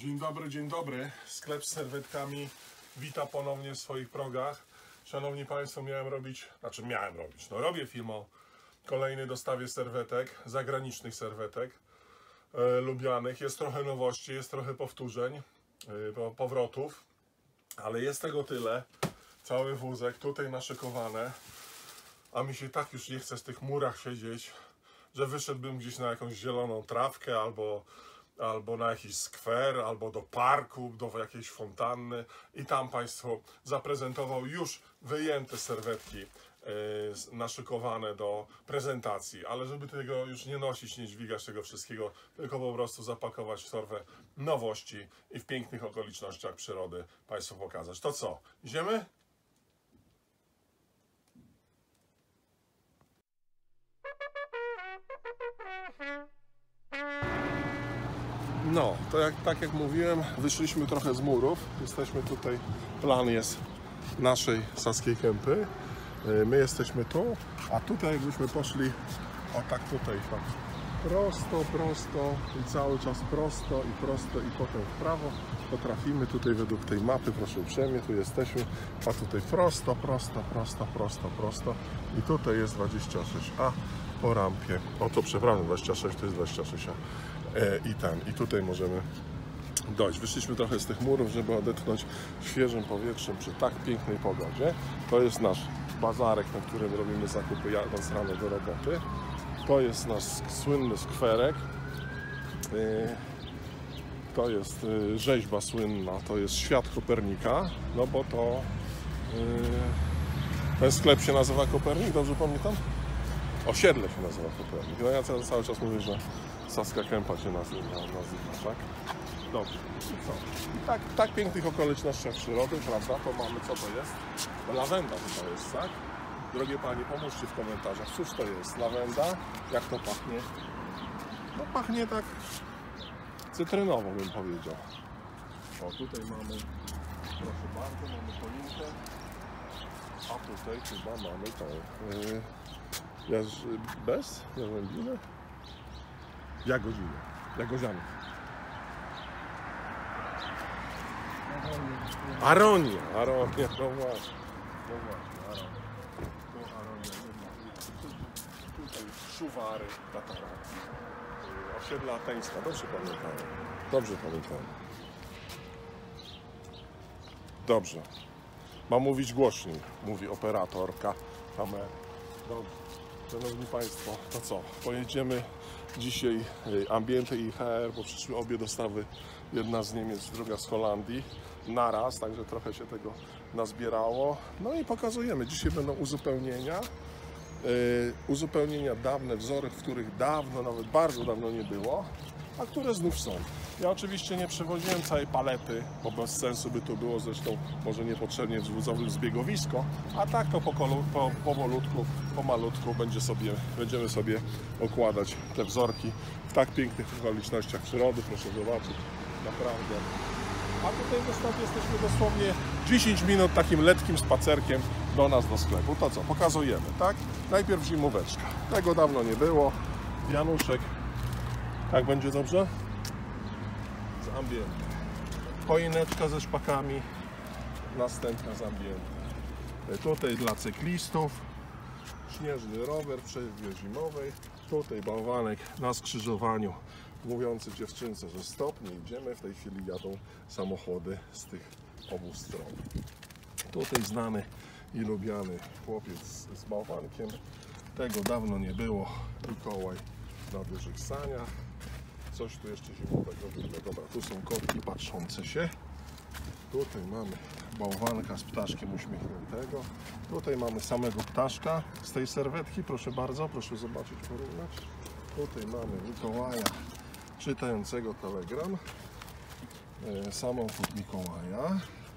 Dzień dobry. Sklep z serwetkami wita ponownie w swoich progach. Szanowni Państwo, robię film o kolejnej dostawie serwetek, zagranicznych serwetek, lubianych. Jest trochę nowości, jest trochę powtórzeń, powrotów, ale jest tego tyle. Cały wózek tutaj naszykowane, a mi się tak już nie chce w tych murach siedzieć, że wyszedłbym gdzieś na jakąś zieloną trawkę albo na jakiś skwer, albo do parku, do jakiejś fontanny i tam Państwu zaprezentował już wyjęte serwetki naszykowane do prezentacji, ale żeby tego już nie nosić, nie dźwigać tego wszystkiego, tylko po prostu zapakować w torbę nowości i w pięknych okolicznościach przyrody Państwu pokazać. To co? Idziemy? No, to tak jak mówiłem, wyszliśmy trochę z murów. Jesteśmy tutaj, plan jest naszej Saskiej Kępy. My jesteśmy tu, a tutaj jakbyśmy poszli, o tak tutaj, tak prosto i cały czas prosto i potem w prawo, to trafimy tutaj według tej mapy, proszę uprzejmie, tu jesteśmy, a tutaj prosto i tutaj jest 26A po rampie, przepraszam, 26 to jest 26A. I tutaj możemy dojść. Wyszliśmy trochę z tych murów, żeby odetchnąć świeżym powietrzem przy tak pięknej pogodzie. To jest nasz bazarek, na którym robimy zakupy jadąc rano do roboty. To jest nasz słynny skwerek. To jest rzeźba słynna, to jest świat Kopernika, no bo to ten sklep się nazywa Kopernik, dobrze pamiętam? Osiedle się nazywa Kopernik. No ja cały czas mówię, że Saska Kępa się nazywa, tak? Dobrze. I co? I tak pięknych okolicznościach przyrody, prawda? To mamy, co to jest? Lawenda chyba jest, tak? Drogie Panie, pomóżcie w komentarzach, cóż to jest? Lawenda? Jak to pachnie? No pachnie tak cytrynowo, bym powiedział. O, tutaj mamy, proszę bardzo, mamy choinkę. A tutaj chyba mamy tą jarzębinę? Jagodzianę. Aronia, no właśnie, aronia. Tutaj szuwary, tataraki, osiedla ateńska, dobrze pamiętałem. Dobrze. Mam mówić głośniej, mówi operatorka kamery. Dobrze. Szanowni Państwo, to co? Pojedziemy dzisiaj Ambiente i HR, bo przyszły obie dostawy, jedna z Niemiec, druga z Holandii, naraz, także trochę się tego nazbierało. No i pokazujemy. Dzisiaj będą uzupełnienia dawne, wzory, w których dawno, nawet bardzo dawno nie było, a które znów są. Ja oczywiście nie przewoziłem całej palety, bo bez sensu by to było, zresztą może niepotrzebnie wzbudzowym zbiegowisko, a tak to powolutku, pomalutku będziemy sobie okładać te wzorki w tak pięknych okolicznościach przyrody, proszę zobaczyć, naprawdę. A tutaj jesteśmy dosłownie 10 minut takim letnim spacerkiem do nas do sklepu. To co? Pokazujemy, tak? Najpierw zimóweczka. Tego dawno nie było. Januszek. Tak będzie dobrze? Z Ambiente. Choineczka ze szpakami. Następna z Ambiente. Tutaj dla cyklistów. Śnieżny rower w przerwie zimowej. Tutaj bałwanek na skrzyżowaniu, mówiący dziewczynce, że stop, nie idziemy. W tej chwili jadą samochody z tych obu stron. Tutaj znany i lubiany chłopiec z bałwankiem. Tego dawno nie było. Mikołaj na dużych saniach. Coś tu jeszcze zimowego widzę. Dobra, tu są kotki patrzące się. Tutaj mamy bałwanka z ptaszkiem uśmiechniętego. Tutaj mamy samego ptaszka z tej serwetki. Proszę bardzo, proszę zobaczyć, porównać. Tutaj mamy Mikołaja czytającego telegram. Samochód Mikołaja.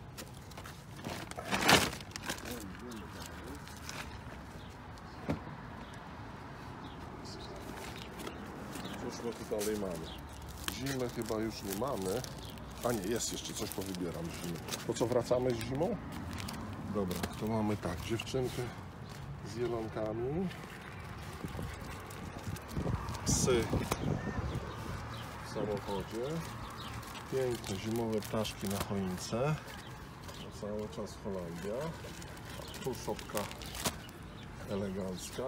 Cóż my tu dalej mamy? Zimę chyba już nie mamy. A nie, jest jeszcze coś, powybieram zimę. To co, wracamy z zimą? Dobra, to mamy tak, dziewczynkę z jelonkami. Psy w samochodzie. Piękne zimowe ptaszki na choince. To cały czas Holandia. Tu szopka elegancka.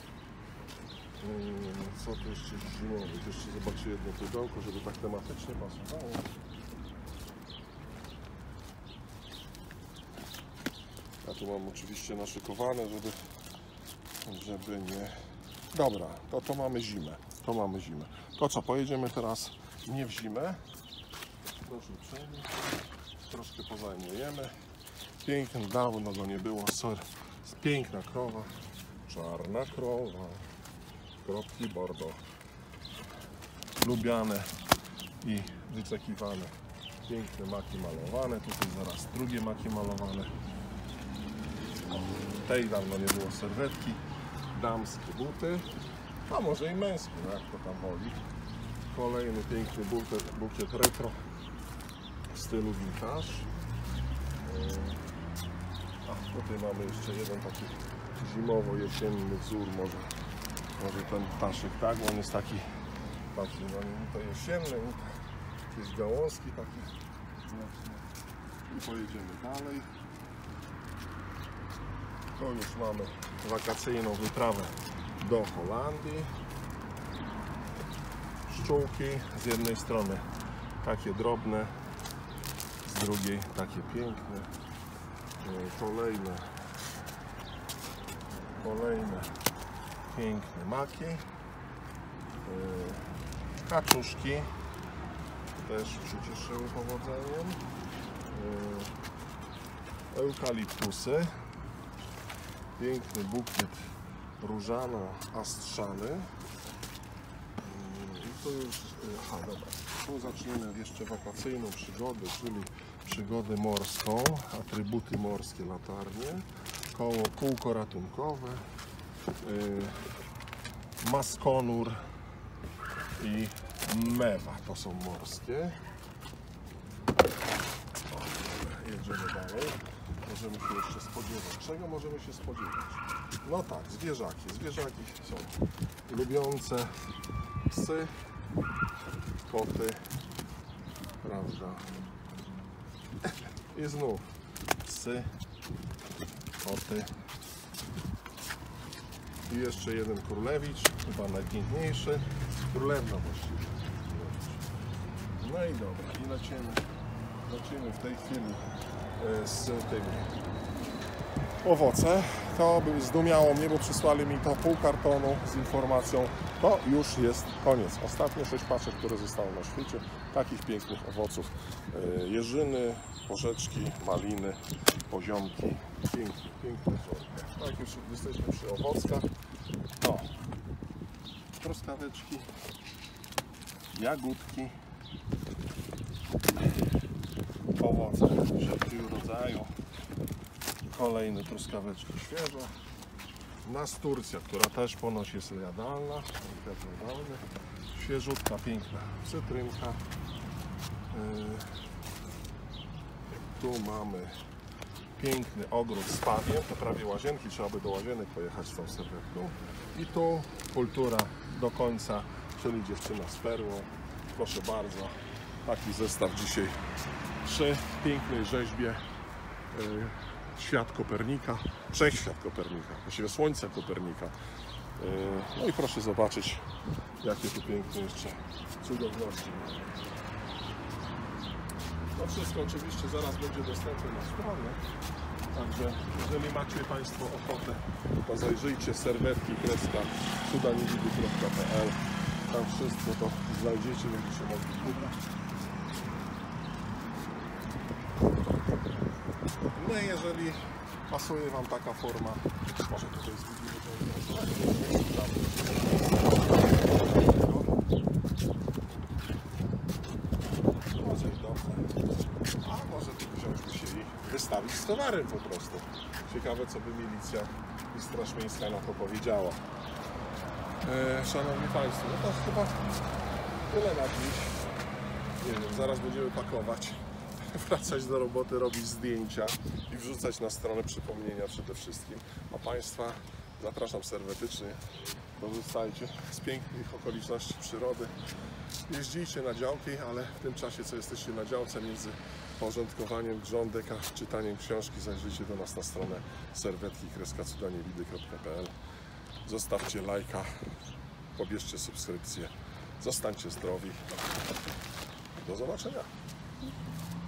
Co tu jeszcze zimowe? Jeszcze zobaczę jedno pudełko, żeby tak tematycznie pasowało. Ja tu mam oczywiście naszykowane, żeby nie... Dobra, to mamy zimę. To mamy zimę. To co, pojedziemy teraz nie w zimę. Proszę uprzejmie. Troszkę pozajmujemy. Piękny, dawno go nie było. Sorry. Jest piękna krowa. Czarna krowa. Kropki bordeaux. Lubiane i wyczekiwane. Piękne maki malowane. Tutaj zaraz drugie maki malowane. Tej dawno nie było serwetki. Damskie buty. A może i męskie, no jak to tam woli. Kolejny piękny bukiet retro w stylu vintage. A tutaj mamy jeszcze jeden taki zimowo-jesienny wzór, może ten ptaszek, tak? Bo on jest taki no nie to jesienny, nie to jakieś gałązki takie. I pojedziemy dalej. To już mamy wakacyjną wyprawę do Holandii. Pszczółki z jednej strony takie drobne, z drugiej takie piękne. Kolejne piękne maki. Kaczuszki też przycieszyły powodzeniem. Eukaliptusy. Piękny bukiet różano-astrzany. I to już... dobra. Tu zaczniemy jeszcze wakacyjną przygodę, czyli przygodę morską. Atrybuty morskie, latarnie. Kółko ratunkowe. Maskonur i mewa. To są morskie. Jedziemy dalej. Możemy się jeszcze spodziewać. Czego możemy się spodziewać? No tak, zwierzaki. Zwierzaki są lubiące psy, koty, prawda? I znów psy, koty. I jeszcze jeden królewicz, chyba najpiękniejszy. Królewna właściwie. No i dobra, i lecimy w tej chwili z tymi owoce. To by zdumiało mnie, bo przysłali mi to pół kartonu z informacją. To już jest koniec. Ostatnie 6 paczek, które zostały na świecie. Takich pięknych owoców. Jeżyny, porzeczki, maliny, poziomki. Piękne wzorki. Tak, już jesteśmy przy owockach. No, truskaweczki, jagódki, owoce wszelkiego rodzaju. Kolejne truskaweczki świeże. Nasturcja, która też ponoć jest jadalna. Świeżutka, piękna cytrynka. Tu mamy piękny ogród z pawiem. To prawie łazienki, trzeba by do łazienek pojechać z tą serwetką. I tu kultura do końca, czyli dziewczyna z perłą. Proszę bardzo, taki zestaw dzisiaj przy pięknej rzeźbie. Świat Kopernika, wszechświat Kopernika, właściwie Słońca Kopernika. No i proszę zobaczyć, jakie tu piękne jeszcze cudowności. To wszystko oczywiście zaraz będzie dostępne na stronie. Także jeżeli macie Państwo ochotę, to zajrzyjcie serwetki-cudaniewidy.pl. Tam wszystko to znajdziecie, będziecie mogli kupić. No i jeżeli pasuje Wam taka forma, może tutaj zwiedzimy może i dobrze. A może tu wziąć by się i wystawić z towarem po prostu. Ciekawe, co by milicja i Straż Miejska na to powiedziała. Szanowni Państwo, no to chyba tyle na dziś. Nie wiem, zaraz będziemy pakować, wracać do roboty, robić zdjęcia i wrzucać na stronę przypomnienia przede wszystkim. A Państwa zapraszam serdecznie korzystajcie z pięknych okoliczności przyrody. Jeździcie na działki, ale w tym czasie, co jesteście na działce, między porządkowaniem grządek a czytaniem książki, zajrzyjcie do nas na stronę serwetki-cudaniewidy.pl. Zostawcie lajka, pobierzcie subskrypcję, zostańcie zdrowi. Do zobaczenia.